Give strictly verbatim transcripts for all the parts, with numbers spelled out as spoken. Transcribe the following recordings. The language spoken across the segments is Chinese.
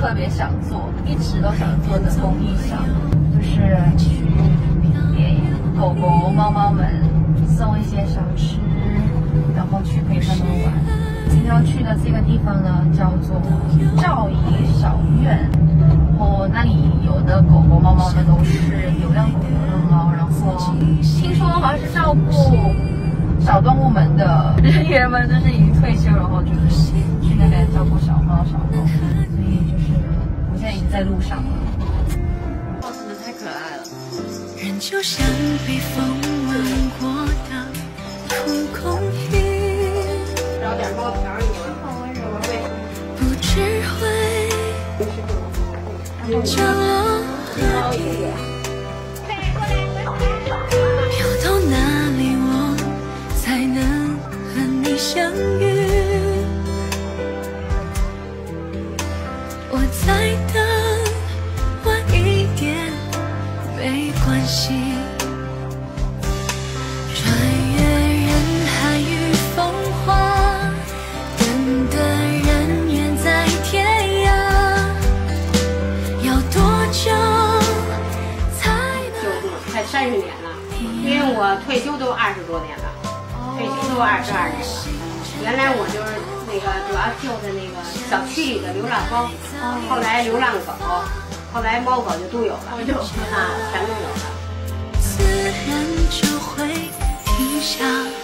特别想做，一直都想做的公益项目，就是去给狗狗、猫猫们送一些小吃，然后去陪它们玩。今天要去的这个地方呢，叫做赵姨小院，然后那里有的狗狗、猫猫们都是流浪狗、流浪猫，然后听说好像是照顾小动物们的人员们，就是已经退休，然后就是去那边照顾小猫、小狗，所以就是我现在已经在路上了。 哇，真的太可爱了！ 人就像被风吻过的蒲公英， 找点猫条儿，你们好温柔啊！对， 不知会降落何地，要到哪里我才能和你相遇？我在等，晚一点没关系。穿越人海与风华，等的人远在天涯，要多久才能？ 就快三十年了，因为我退休都二十多年了，退休都二十二年了。原来我就是那个主要救的那个小区里的流浪猫，后来流浪狗，后来猫狗就都有了，啊，全都有了。 自然就会停下。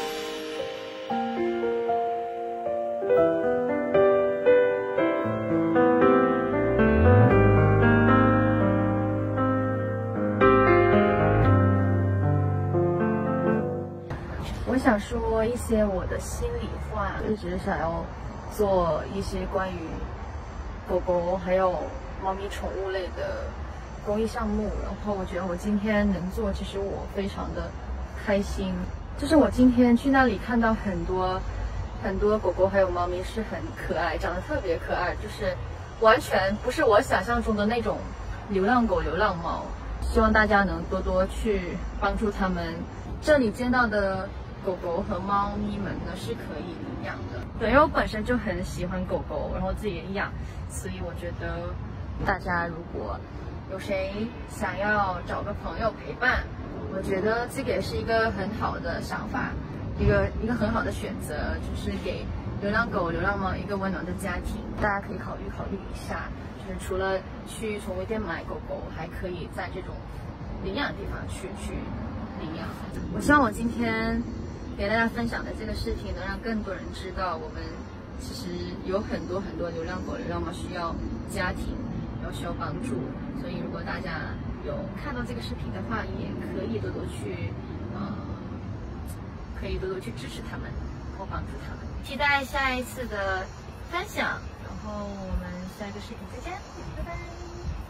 我想说一些我的心里话，一直想要做一些关于狗狗还有猫咪宠物类的公益项目，然后我觉得我今天能做，其实我非常的开心。就是我今天去那里看到很多很多狗狗还有猫咪是很可爱，长得特别可爱，就是完全不是我想象中的那种流浪狗、流浪猫。希望大家能多多去帮助他们。这里见到的狗狗和猫咪们呢是可以领养的。对，因为我本身就很喜欢狗狗，然后自己也养，所以我觉得大家如果有谁想要找个朋友陪伴，我觉得这个也是一个很好的想法，一个一个很好的选择，就是给流浪狗、流浪猫一个温暖的家庭。大家可以考虑考虑一下，就是除了去宠物店买狗狗，还可以在这种领养的地方去去领养。我希望我今天给大家分享的这个视频能让更多人知道，我们其实有很多很多流浪狗、流浪猫需要家庭，然后需要帮助。所以如果大家有看到这个视频的话，也可以多多去呃，可以多多去支持他们或帮助他们。期待下一次的分享，然后我们下一个视频再见，拜拜。